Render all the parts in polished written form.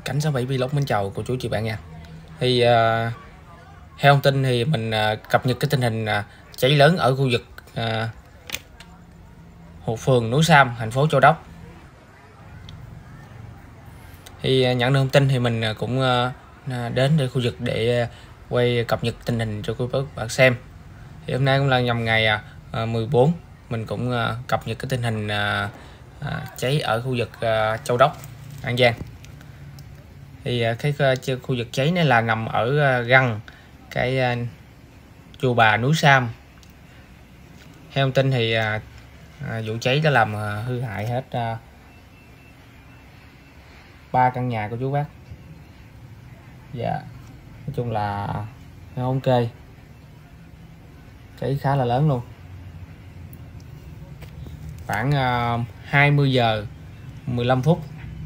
Cảnh 67 Vlog mến chào cô chú chị bạn nha. Thì theo thông tin thì mình cập nhật cái tình hình cháy lớn ở khu vực phường Núi Sam, thành phố Châu Đốc. Thì nhận được thông tin thì mình cũng đến để khu vực để quay cập nhật tình hình cho quý bạn xem. Thì hôm nay cũng là nhằm ngày 14, mình cũng cập nhật cái tình hình cháy ở khu vực Châu Đốc, An Giang. Thì cái khu vực cháy này là nằm ở gần cái chùa Bà Núi Sam. Theo thông tin thì vụ cháy đã làm hư hại hết 3 căn nhà của chú bác. Dạ, nói chung là không kê, cháy khá là lớn luôn. Khoảng 20 giờ 15 phút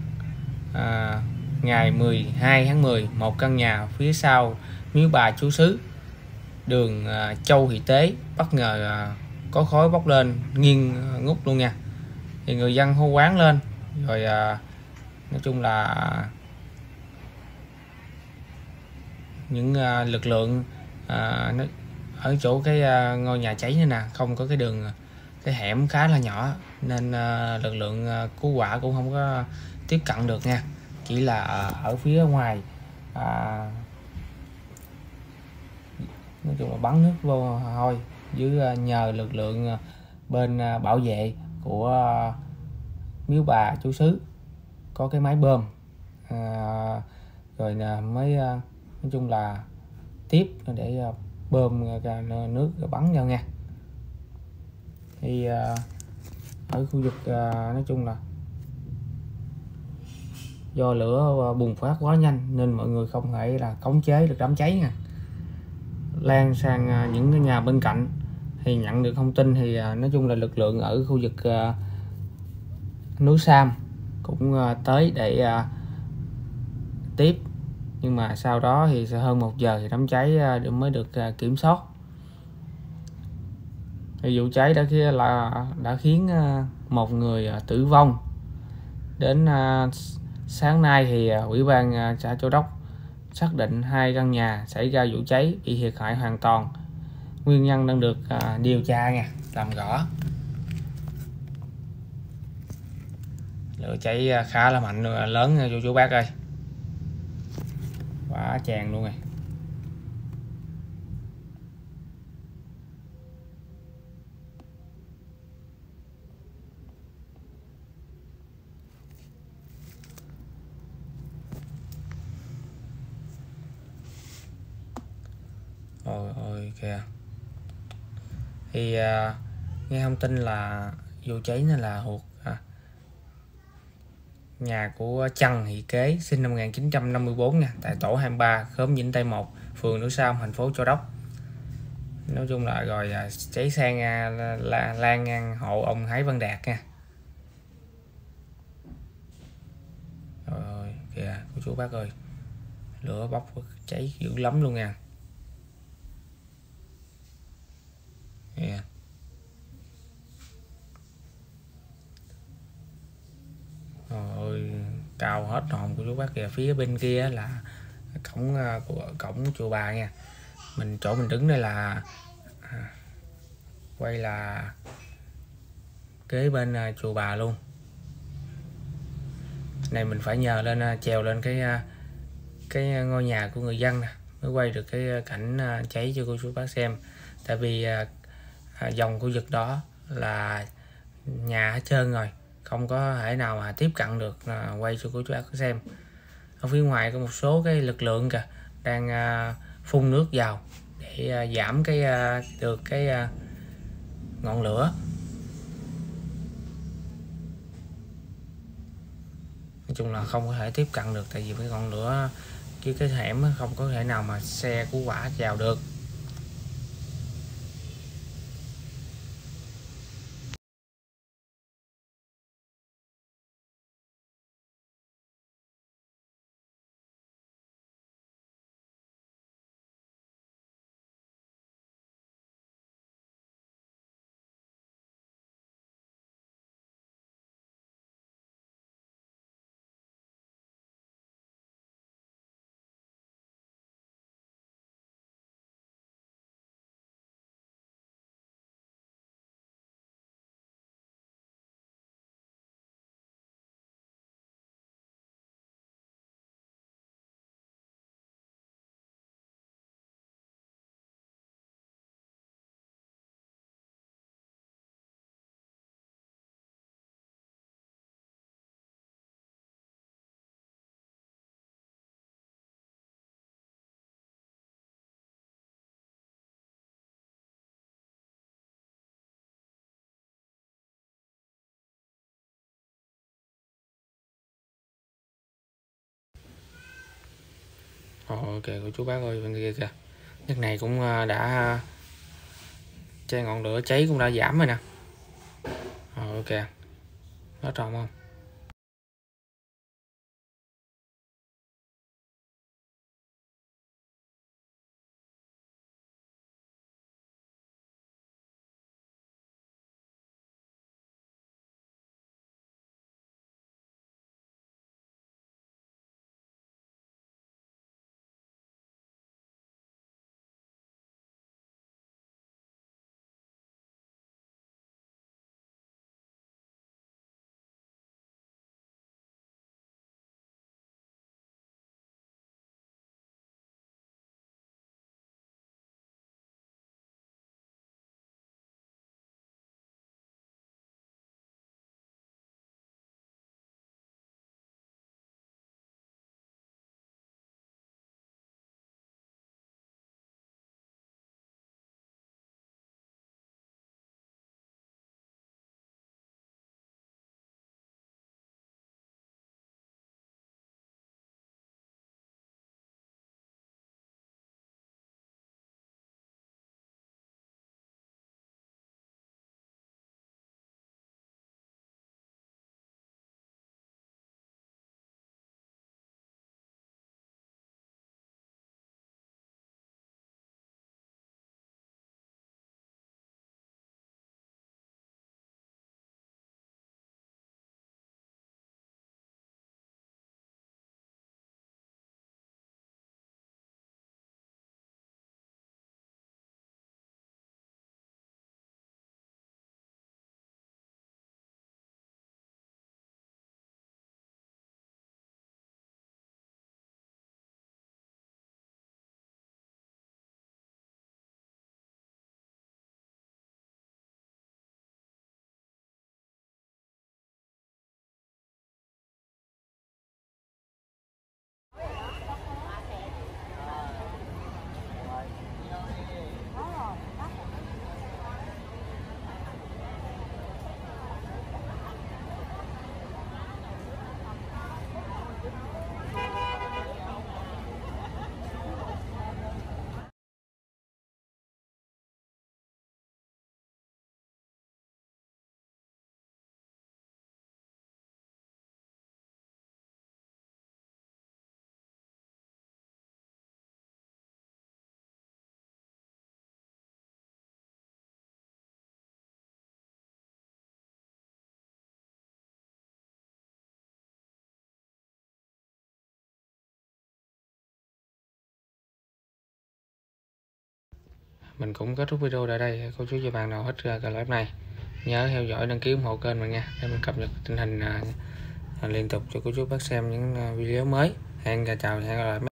ngày 12 tháng 10, một căn nhà phía sau miếu bà chú xứ đường Châu Thị Tế bất ngờ có khói bốc lên nghiêng ngút luôn nha. Thì người dân hô hoáng lên rồi nói chung là những lực lượng ở chỗ cái ngôi nhà cháy này nè, không có cái đường, cái hẻm khá là nhỏ nên lực lượng cứu hỏa cũng không có tiếp cận được nha, chỉ là ở phía ngoài nói chung là bắn nước vô thôi, dưới nhờ lực lượng bên bảo vệ của miếu bà chú xứ có cái máy bơm rồi mới nói chung là tiếp để bơm nước rồi bắn nhau nha. Thì ở khu vực nói chung là do lửa bùng phát quá nhanh nên mọi người không thể là khống chế được đám cháy nha, lan sang những cái nhà bên cạnh. Thì nhận được thông tin thì nói chung là lực lượng ở khu vực núi Sam cũng tới để tiếp, nhưng mà sau đó thì hơn 1 giờ thì đám cháy mới được kiểm soát. Thì vụ cháy đã khiến một người tử vong. Đến sáng nay thì ủy ban xã Châu Đốc xác định 2 căn nhà xảy ra vụ cháy bị thiệt hại hoàn toàn. Nguyên nhân đang được điều tra nha, làm rõ. Lửa cháy khá là mạnh, lớn nha chú bác ơi, quá tràn luôn rồi. Ôi kìa. Thì nghe thông tin là vụ cháy này là thuộc nhà của Trần Thị Kế sinh năm 1954 nha, tại tổ 23 khóm Vĩnh Tây 1, phường Núi Sam, thành phố Châu Đốc. Nói chung là rồi cháy sang lan ngang hộ ông Thái Văn Đạt nha. Rồi kìa cô chú bác ơi, lửa bốc cháy dữ lắm luôn nha. Yeah. Rồi cao hết hồn của chú bác kìa. Phía bên kia là cổng của cổng chùa Bà nha. Chỗ mình đứng đây là quay là kế bên chùa Bà luôn. Này mình phải nhờ lên trèo lên cái ngôi nhà của người dân nè mới quay được cái cảnh cháy cho cô chú bác xem. Tại vì dòng khu vực đó là nhà hết trơn rồi, không có thể nào mà tiếp cận được quay cho cô chú bác xem. Ở phía ngoài có một số cái lực lượng kìa đang phun nước vào để giảm được cái ngọn lửa. Nói chung là không có thể tiếp cận được, tại vì cái ngọn lửa chứ cái hẻm không có thể nào mà xe cứu hỏa vào được. Ok cô chú bác ơi, bên kia kìa, nhất này cũng đã che ngọn lửa cháy cũng đã giảm rồi nè. Ok, nó tròn không? Mình cũng kết thúc video tại đây. Cô chú và bạn nào thích clip này nhớ theo dõi, đăng ký ủng hộ kênh mình nha, để mình cập nhật tình hình liên tục cho cô chú bác xem những video mới. Hẹn chào, hẹn gặp lại.